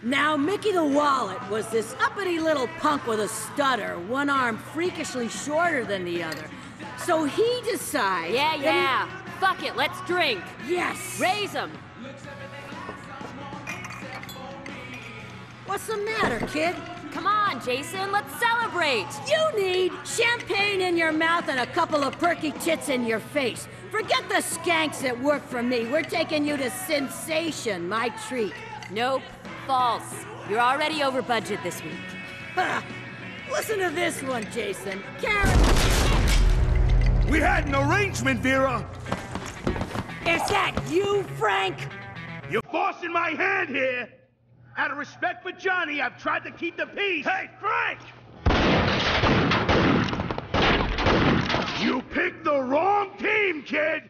Now, Mickey the Wallet was this uppity little punk with a stutter, one arm freakishly shorter than the other. So he decides... Yeah. Fuck it, let's drink. Yes! Raise 'em. What's the matter, kid? Come on, Jason, let's celebrate. You need champagne in your mouth and a couple of perky tits in your face. Forget the skanks that work for me. We're taking you to Sensation, my treat. Nope, false. You're already over budget this week. Listen to this one, Jason. Karen... We had an arrangement, Vera! Is that you, Frank? You're forcing my hand here! Out of respect for Johnny, I've tried to keep the peace! Hey, Frank! You picked the wrong team, kid!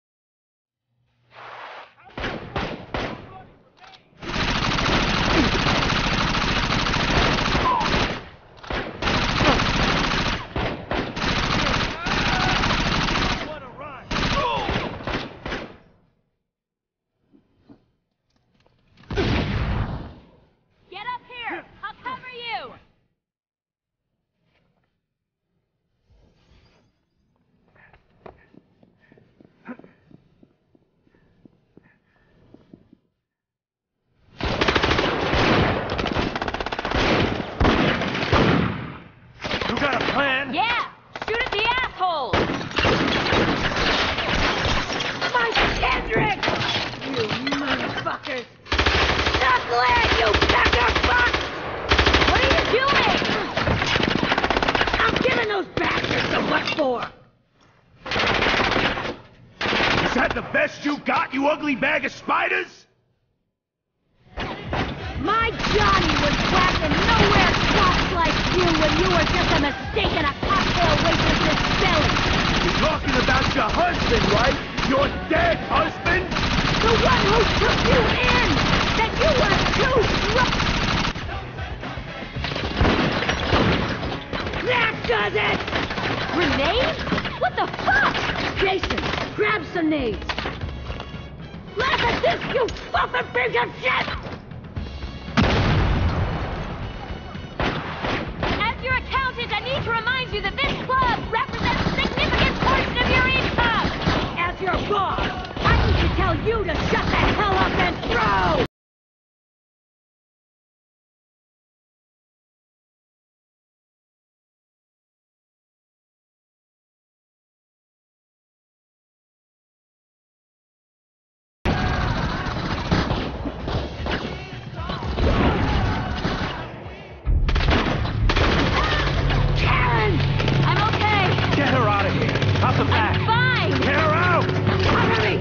Yeah! Shoot at the asshole! Mike Kendrick! You motherfuckers! Knucklehead, you pecker fuck! What are you doing? I'm giving those bastards the what for! Is that the best you got, you ugly bag of spiders? My Johnny was whacking nowhere soft like you when you were just a mistake in a cocktail waitress's belly! You're talking about your husband, right? Your dead husband? The one who took you in! That you were too drunk! That does it! Grenades? What the fuck? Jason, grab some nades! Laugh at this, you fucking piece of shit! As your accountant, I need to remind you that this club represents a significant portion of your income! As your boss, I need to tell you to shut the hell up and throw! Out the back! I'm fine! Get her out! Hurry!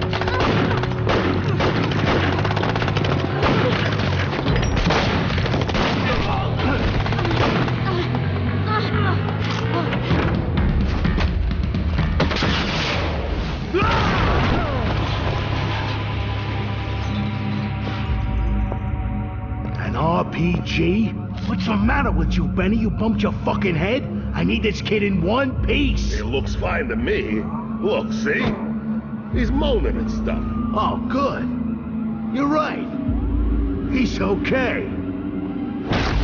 An RPG? What's the matter with you, Benny? You bumped your fucking head? I need this kid in one piece! It looks fine to me. Look, see? He's moaning and stuff. Oh, good. You're right. He's okay.